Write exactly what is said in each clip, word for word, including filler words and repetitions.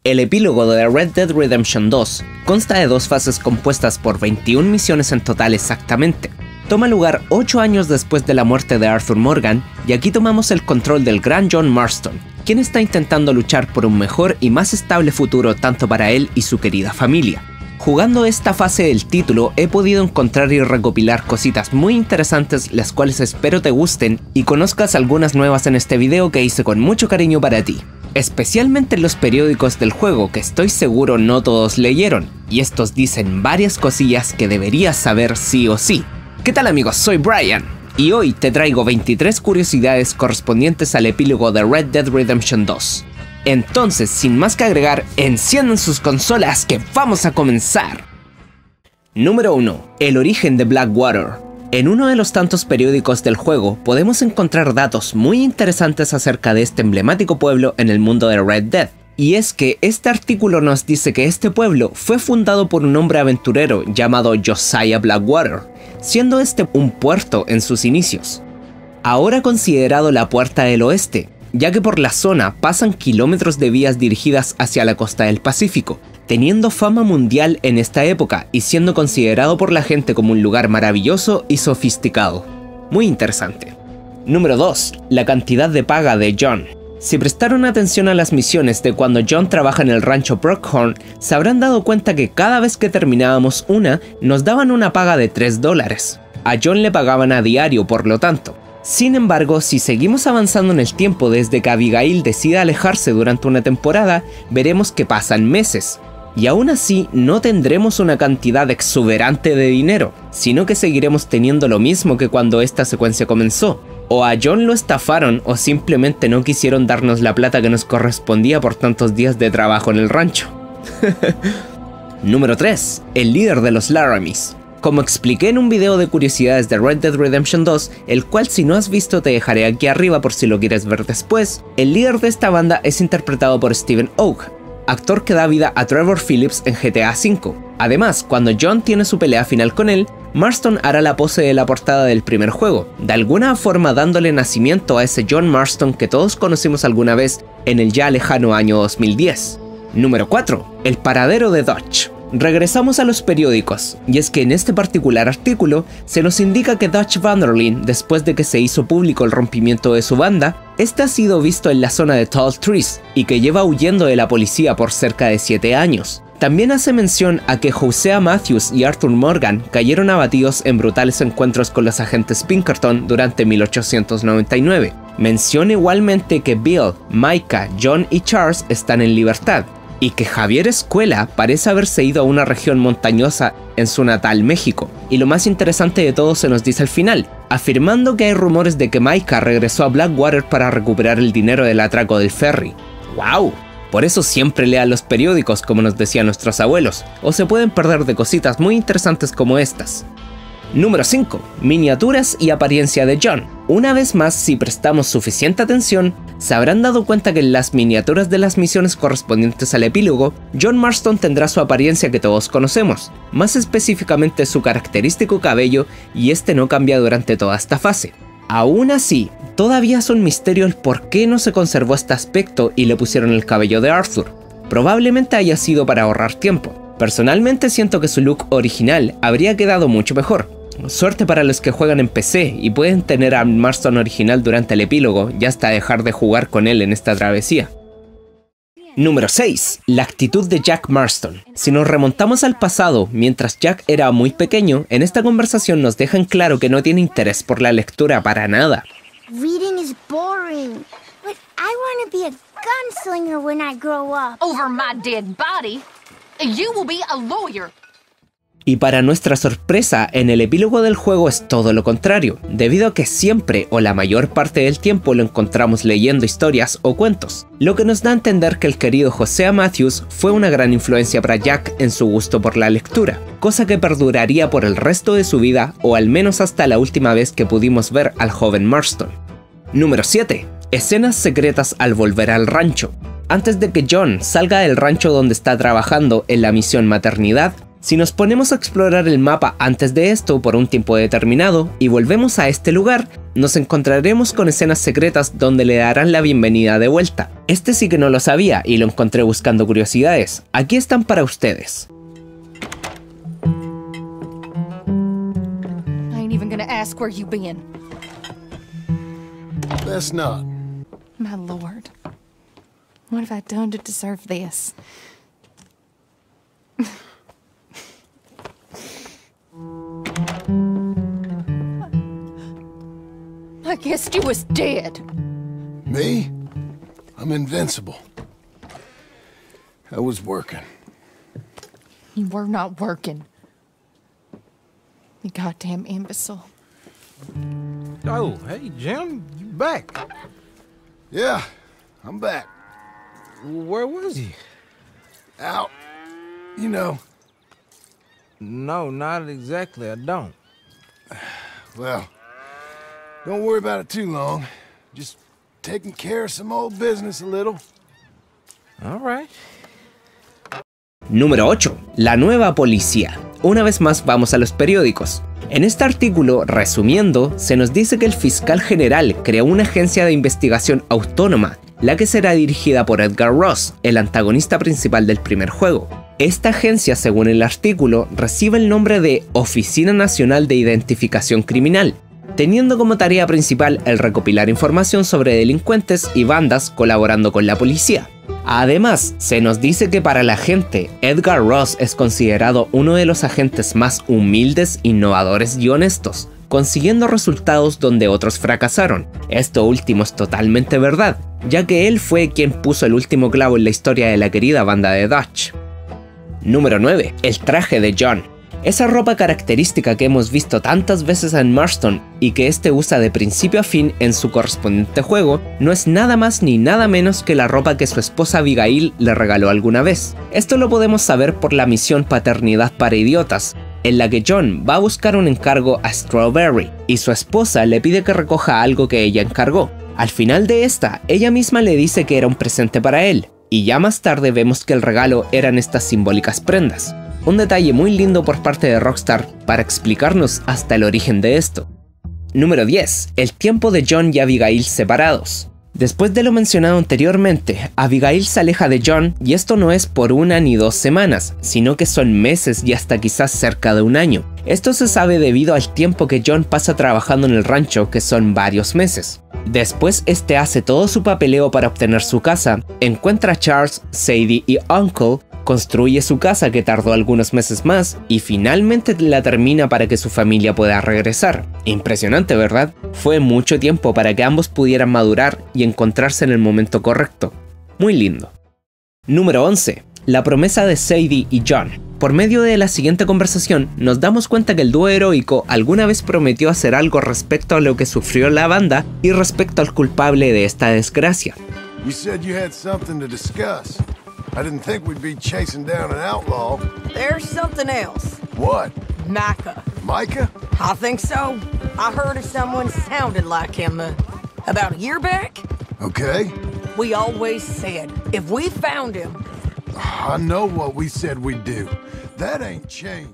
El epílogo de Red Dead Redemption dos consta de dos fases compuestas por veintiuna misiones en total exactamente. Toma lugar ocho años después de la muerte de Arthur Morgan, y aquí tomamos el control del gran John Marston, quien está intentando luchar por un mejor y más estable futuro tanto para él y su querida familia. Jugando esta fase del título he podido encontrar y recopilar cositas muy interesantes, las cuales espero te gusten y conozcas algunas nuevas en este video que hice con mucho cariño para ti. Especialmente en los periódicos del juego, que estoy seguro no todos leyeron, y estos dicen varias cosillas que deberías saber sí o sí. ¿Qué tal amigos? Soy Brian, y hoy te traigo veintitrés curiosidades correspondientes al epílogo de Red Dead Redemption dos. Entonces, sin más que agregar, enciendan sus consolas que vamos a comenzar. Número uno. El origen de Blackwater. En uno de los tantos periódicos del juego podemos encontrar datos muy interesantes acerca de este emblemático pueblo en el mundo de Red Dead. Y es que este artículo nos dice que este pueblo fue fundado por un hombre aventurero llamado Josiah Blackwater, siendo este un puerto en sus inicios. Ahora considerado la Puerta del Oeste, ya que por la zona pasan kilómetros de vías dirigidas hacia la costa del Pacífico, teniendo fama mundial en esta época y siendo considerado por la gente como un lugar maravilloso y sofisticado. Muy interesante. Número dos. La cantidad de paga de John. Si prestaron atención a las misiones de cuando John trabaja en el rancho Brookhorn, se habrán dado cuenta que cada vez que terminábamos una, nos daban una paga de tres dólares. A John le pagaban a diario, por lo tanto. Sin embargo, si seguimos avanzando en el tiempo desde que Abigail decide alejarse durante una temporada, veremos que pasan meses. Y aún así, no tendremos una cantidad exuberante de dinero, sino que seguiremos teniendo lo mismo que cuando esta secuencia comenzó. O a John lo estafaron o simplemente no quisieron darnos la plata que nos correspondía por tantos días de trabajo en el rancho. Número tres. El líder de los Laramis. Como expliqué en un video de curiosidades de Red Dead Redemption dos, el cual si no has visto te dejaré aquí arriba por si lo quieres ver después, el líder de esta banda es interpretado por Steven Ogg, actor que da vida a Trevor Phillips en G T A cinco. Además, cuando John tiene su pelea final con él, Marston hará la pose de la portada del primer juego, de alguna forma dándole nacimiento a ese John Marston que todos conocimos alguna vez en el ya lejano año dos mil diez. Número cuatro. El paradero de Dutch. Regresamos a los periódicos, y es que en este particular artículo se nos indica que Dutch Van der Linde, después de que se hizo público el rompimiento de su banda, este ha sido visto en la zona de Tall Trees y que lleva huyendo de la policía por cerca de siete años. También hace mención a que Hosea Matthews y Arthur Morgan cayeron abatidos en brutales encuentros con los agentes Pinkerton durante mil ochocientos noventa y nueve. Menciona igualmente que Bill, Micah, John y Charles están en libertad, y que Javier Escuela parece haberse ido a una región montañosa en su natal México. Y lo más interesante de todo se nos dice al final, afirmando que hay rumores de que Micah regresó a Blackwater para recuperar el dinero del atraco del ferry. ¡Wow! Por eso siempre lean los periódicos, como nos decían nuestros abuelos, o se pueden perder de cositas muy interesantes como estas. Número cinco. Miniaturas y apariencia de John. Una vez más, si prestamos suficiente atención, se habrán dado cuenta que en las miniaturas de las misiones correspondientes al epílogo, John Marston tendrá su apariencia que todos conocemos, más específicamente su característico cabello, y este no cambia durante toda esta fase. Aún así, todavía es un misterio el por qué no se conservó este aspecto y le pusieron el cabello de Arthur. Probablemente haya sido para ahorrar tiempo. Personalmente siento que su look original habría quedado mucho mejor. Suerte para los que juegan en P C y pueden tener a Marston original durante el epílogo y hasta dejar de jugar con él en esta travesía. Número seis. La actitud de Jack Marston. Si nos remontamos al pasado, mientras Jack era muy pequeño, en esta conversación nos dejan claro que no tiene interés por la lectura para nada. Reading is boring, but I want to be a gunslinger when I grow up. Over my dead body, you will be a lawyer. Y para nuestra sorpresa, en el epílogo del juego es todo lo contrario, debido a que siempre o la mayor parte del tiempo lo encontramos leyendo historias o cuentos, lo que nos da a entender que el querido Hosea Matthews fue una gran influencia para Jack en su gusto por la lectura, cosa que perduraría por el resto de su vida o al menos hasta la última vez que pudimos ver al joven Marston. Número siete. Escenas secretas al volver al rancho. Antes de que John salga del rancho donde está trabajando en la misión Maternidad, si nos ponemos a explorar el mapa antes de esto por un tiempo determinado y volvemos a este lugar, nos encontraremos con escenas secretas donde le darán la bienvenida de vuelta. Este sí que no lo sabía y lo encontré buscando curiosidades. Aquí están para ustedes. I ain't even gonna ask where you been. Best not. My lord. What have I done to deserve this? I guessed you was dead. Me? I'm invincible. I was working. You were not working. You goddamn imbecile. Oh, hey, Jim, you back. Yeah, I'm back. Where was he? Out. You know. No, not exactly, I don't. Well, don't worry about it too long. Just taking care of some old business a little. All right. Número ocho. La nueva policía. Una vez más vamos a los periódicos. En este artículo, resumiendo, se nos dice que el fiscal general creó una agencia de investigación autónoma, la que será dirigida por Edgar Ross, el antagonista principal del primer juego. Esta agencia, según el artículo, recibe el nombre de Oficina Nacional de Identificación Criminal, teniendo como tarea principal el recopilar información sobre delincuentes y bandas colaborando con la policía. Además, se nos dice que para la gente, Edgar Ross es considerado uno de los agentes más humildes, innovadores y honestos, consiguiendo resultados donde otros fracasaron. Esto último es totalmente verdad, ya que él fue quien puso el último clavo en la historia de la querida banda de Dutch. Número nueve. El traje de John. Esa ropa característica que hemos visto tantas veces en Marston y que este usa de principio a fin en su correspondiente juego, no es nada más ni nada menos que la ropa que su esposa Abigail le regaló alguna vez. Esto lo podemos saber por la misión Paternidad para Idiotas, en la que John va a buscar un encargo a Strawberry, y su esposa le pide que recoja algo que ella encargó. Al final de esta, ella misma le dice que era un presente para él, y ya más tarde vemos que el regalo eran estas simbólicas prendas. Un detalle muy lindo por parte de Rockstar para explicarnos hasta el origen de esto. Número diez. El tiempo de John y Abigail separados. Después de lo mencionado anteriormente, Abigail se aleja de John y esto no es por una ni dos semanas, sino que son meses y hasta quizás cerca de un año. Esto se sabe debido al tiempo que John pasa trabajando en el rancho, que son varios meses. Después este hace todo su papeleo para obtener su casa, encuentra a Charles, Sadie y Uncle, construye su casa que tardó algunos meses más y finalmente la termina para que su familia pueda regresar. Impresionante, ¿verdad? Fue mucho tiempo para que ambos pudieran madurar y encontrarse en el momento correcto. Muy lindo. Número once. La promesa de Sadie y John. Por medio de la siguiente conversación, nos damos cuenta que el dúo heroico alguna vez prometió hacer algo respecto a lo que sufrió la banda y respecto al culpable de esta desgracia. You said you had something to discuss. I didn't think we'd be chasing down an outlaw. There's something else. What? Micah. Micah? I think so. I heard of someone sounded like him uh, about a year back. Okay. We always said, if we found him... I know what we said we'd do. That ain't changed.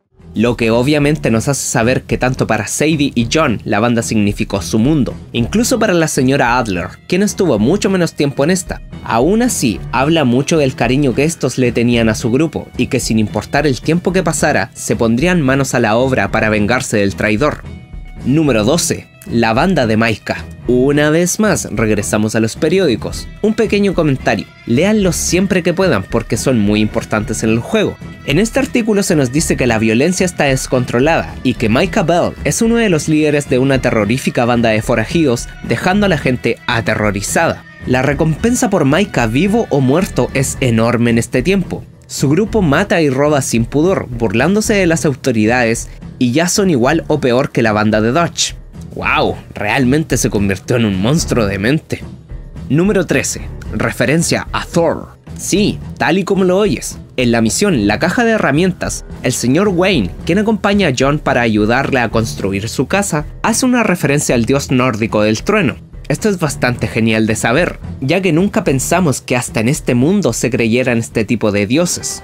Lo que obviamente nos hace saber que tanto para Sadie y John la banda significó su mundo, incluso para la señora Adler, quien estuvo mucho menos tiempo en esta. Aún así, habla mucho del cariño que estos le tenían a su grupo y que sin importar el tiempo que pasara, se pondrían manos a la obra para vengarse del traidor. Número doce. La banda de Micah. Una vez más, regresamos a los periódicos. Un pequeño comentario. Léanlos siempre que puedan porque son muy importantes en el juego. En este artículo se nos dice que la violencia está descontrolada y que Micah Bell es uno de los líderes de una terrorífica banda de forajidos, dejando a la gente aterrorizada. La recompensa por Micah vivo o muerto es enorme en este tiempo. Su grupo mata y roba sin pudor, burlándose de las autoridades, y ya son igual o peor que la banda de Dutch. ¡Wow! Realmente se convirtió en un monstruo de mente. Número trece. Referencia a Thor. Sí, tal y como lo oyes. En la misión La Caja de Herramientas, el señor Wayne, quien acompaña a John para ayudarle a construir su casa, hace una referencia al dios nórdico del trueno. Esto es bastante genial de saber, ya que nunca pensamos que hasta en este mundo se creyeran este tipo de dioses.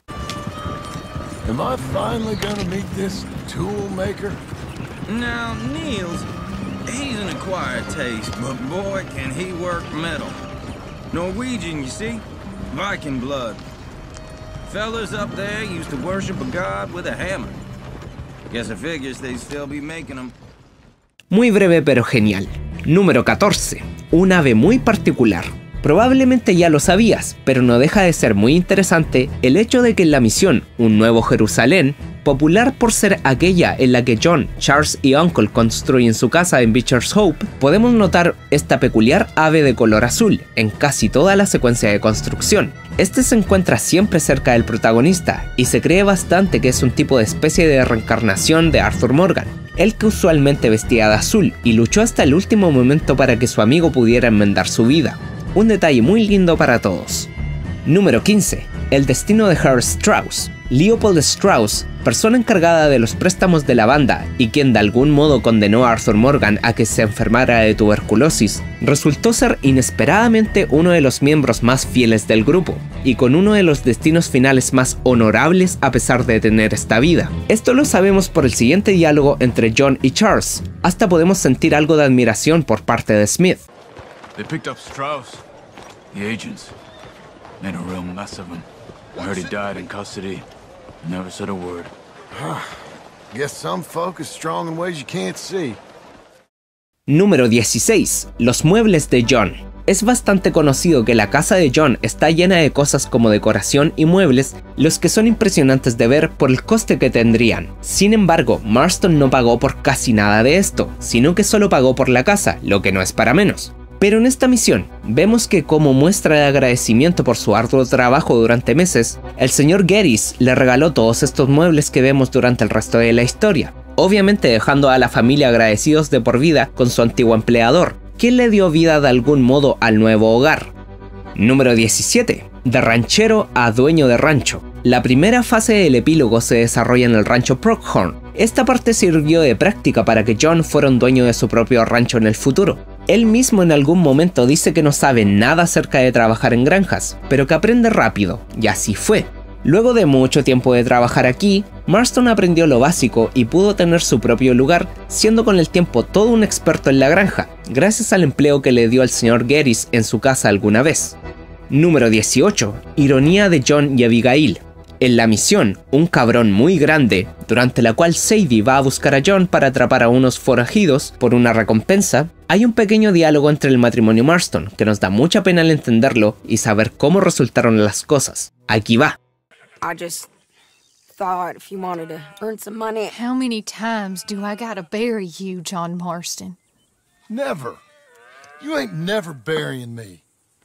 Am I finally gonna meet this tool maker? Now, Niels, He's an acquired taste, but boy, can he work metal. Norwegian, you see? Viking blood. Fellas up there used to worship a god with a hammer. Guess it figures they still be making them. Muy breve pero genial. Número catorce. Un ave muy particular. Probablemente ya lo sabías, pero no deja de ser muy interesante el hecho de que en la misión Un Nuevo Jerusalén, popular por ser aquella en la que John, Charles y Uncle construyen su casa en Beecher's Hope, podemos notar esta peculiar ave de color azul en casi toda la secuencia de construcción. Este se encuentra siempre cerca del protagonista y se cree bastante que es un tipo de especie de reencarnación de Arthur Morgan, el que usualmente vestía de azul y luchó hasta el último momento para que su amigo pudiera enmendar su vida. Un detalle muy lindo para todos. Número quince. El destino de Herr Strauss. Leopold Strauss, persona encargada de los préstamos de la banda y quien de algún modo condenó a Arthur Morgan a que se enfermara de tuberculosis, resultó ser inesperadamente uno de los miembros más fieles del grupo, y con uno de los destinos finales más honorables a pesar de tener esta vida. Esto lo sabemos por el siguiente diálogo entre John y Charles, hasta podemos sentir algo de admiración por parte de Smith. They picked up Strauss, the agents. Made a real mess of him. I heard he died in custody. Never said a word. Guess some folk is strong in ways you can't see. Número dieciséis. Los muebles de John. Es bastante conocido que la casa de John está llena de cosas como decoración y muebles, los que son impresionantes de ver por el coste que tendrían. Sin embargo, Marston no pagó por casi nada de esto, sino que solo pagó por la casa, lo que no es para menos. Pero en esta misión, vemos que como muestra de agradecimiento por su arduo trabajo durante meses, el señor Geddes le regaló todos estos muebles que vemos durante el resto de la historia, obviamente dejando a la familia agradecidos de por vida con su antiguo empleador, quien le dio vida de algún modo al nuevo hogar. Número diecisiete. De ranchero a dueño de rancho. La primera fase del epílogo se desarrolla en el rancho Pronghorn. Esta parte sirvió de práctica para que John fuera un dueño de su propio rancho en el futuro. Él mismo en algún momento dice que no sabe nada acerca de trabajar en granjas, pero que aprende rápido, y así fue. Luego de mucho tiempo de trabajar aquí, Marston aprendió lo básico y pudo tener su propio lugar, siendo con el tiempo todo un experto en la granja, gracias al empleo que le dio al señor Geddes en su casa alguna vez. Número dieciocho. Ironía de John y Abigail. En la misión, un cabrón muy grande, durante la cual Sadie va a buscar a John para atrapar a unos forajidos por una recompensa, hay un pequeño diálogo entre el matrimonio Marston que nos da mucha pena al entenderlo y saber cómo resultaron las cosas. Aquí va. I just thought if you wanted to earn some money. How many times do I gotta bury you, John Marston? Never. You ain't never burying me.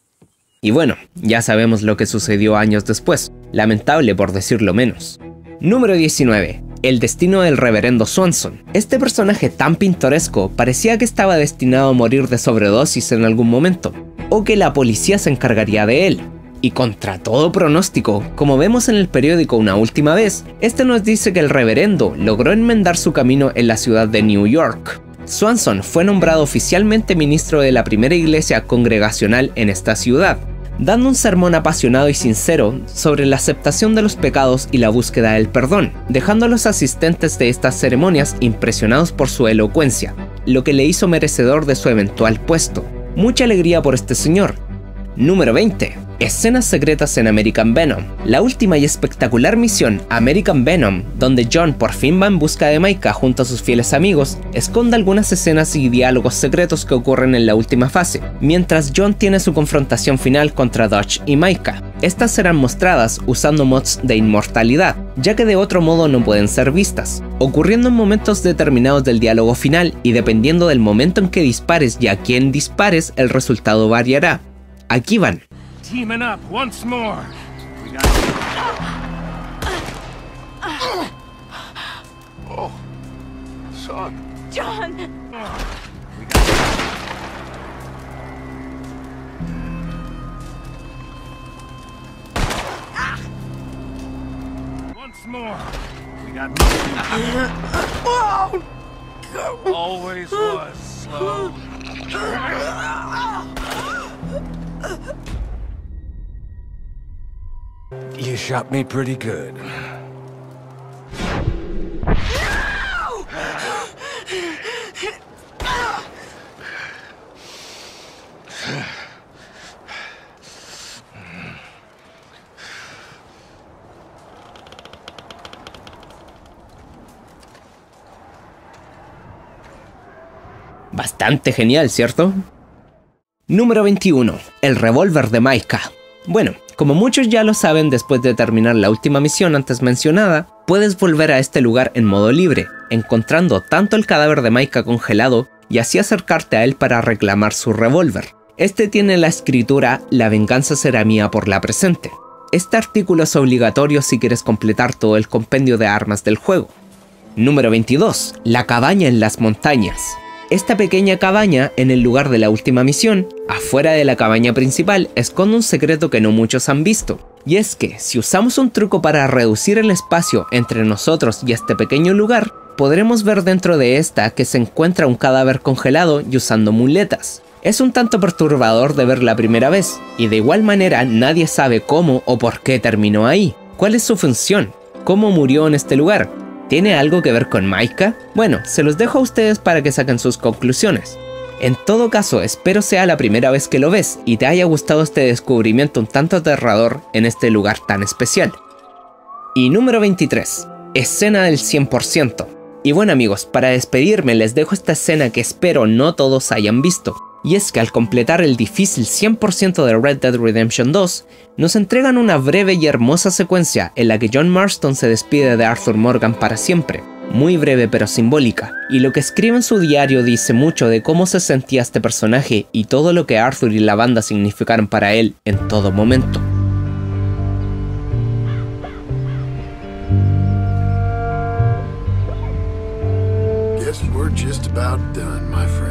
Y bueno, ya sabemos lo que sucedió años después, lamentable por decirlo menos. Número diecinueve. El destino del reverendo Swanson. Este personaje tan pintoresco parecía que estaba destinado a morir de sobredosis en algún momento, o que la policía se encargaría de él. Y contra todo pronóstico, como vemos en el periódico una última vez, este nos dice que el reverendo logró enmendar su camino en la ciudad de New York. Swanson fue nombrado oficialmente ministro de la primera iglesia congregacional en esta ciudad, dando un sermón apasionado y sincero sobre la aceptación de los pecados y la búsqueda del perdón, dejando a los asistentes de estas ceremonias impresionados por su elocuencia, lo que le hizo merecedor de su eventual puesto. Mucha alegría por este señor. Número veinte. Escenas secretas en American Venom. La última y espectacular misión, American Venom, donde John por fin va en busca de Micah junto a sus fieles amigos, esconde algunas escenas y diálogos secretos que ocurren en la última fase, mientras John tiene su confrontación final contra Dodge y Micah. Estas serán mostradas usando mods de inmortalidad, ya que de otro modo no pueden ser vistas, ocurriendo en momentos determinados del diálogo final y dependiendo del momento en que dispares y a quién dispares, el resultado variará. Aquí van. Teaming up once more. We got Oh, son. John! we got once more. We got always was slow. You shot me pretty good. Bastante genial, ¿cierto? Número veintiuno. El revólver de Micah. Bueno, como muchos ya lo saben, después de terminar la última misión antes mencionada, puedes volver a este lugar en modo libre, encontrando tanto el cadáver de Micah congelado y así acercarte a él para reclamar su revólver. Este tiene la escritura "La venganza será mía por la presente". Este artículo es obligatorio si quieres completar todo el compendio de armas del juego. Número veintidós. La cabaña en las montañas. Esta pequeña cabaña en el lugar de la última misión, afuera de la cabaña principal, esconde un secreto que no muchos han visto. Y es que, si usamos un truco para reducir el espacio entre nosotros y este pequeño lugar, podremos ver dentro de esta que se encuentra un cadáver congelado y usando muletas. Es un tanto perturbador de ver la primera vez, y de igual manera nadie sabe cómo o por qué terminó ahí. ¿Cuál es su función? ¿Cómo murió en este lugar? ¿Tiene algo que ver con Micah? Bueno, se los dejo a ustedes para que saquen sus conclusiones. En todo caso, espero sea la primera vez que lo ves y te haya gustado este descubrimiento un tanto aterrador en este lugar tan especial. Y número veintitrés. Escena del cien por ciento. Y bueno amigos, para despedirme les dejo esta escena que espero no todos hayan visto. Y es que al completar el difícil cien por ciento de Red Dead Redemption dos, nos entregan una breve y hermosa secuencia en la que John Marston se despide de Arthur Morgan para siempre, muy breve pero simbólica, y lo que escribe en su diario dice mucho de cómo se sentía este personaje y todo lo que Arthur y la banda significaron para él en todo momento. Guess we're just about done, my friend.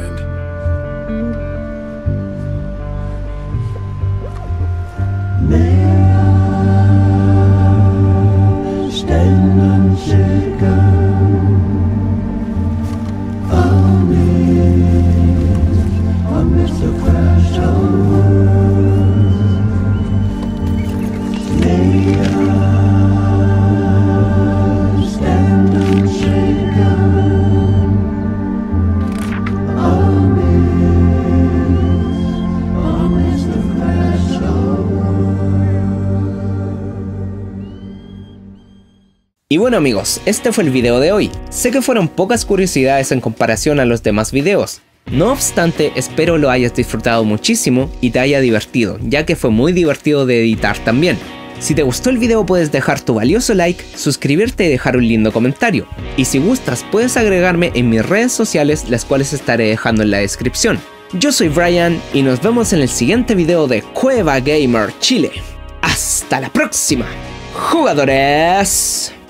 Y bueno amigos, este fue el video de hoy. Sé que fueron pocas curiosidades en comparación a los demás videos. No obstante, espero lo hayas disfrutado muchísimo y te haya divertido, ya que fue muy divertido de editar también. Si te gustó el video puedes dejar tu valioso like, suscribirte y dejar un lindo comentario. Y si gustas puedes agregarme en mis redes sociales, las cuales estaré dejando en la descripción. Yo soy Brian y nos vemos en el siguiente video de Cueva Gamer Chile. ¡Hasta la próxima, jugadores!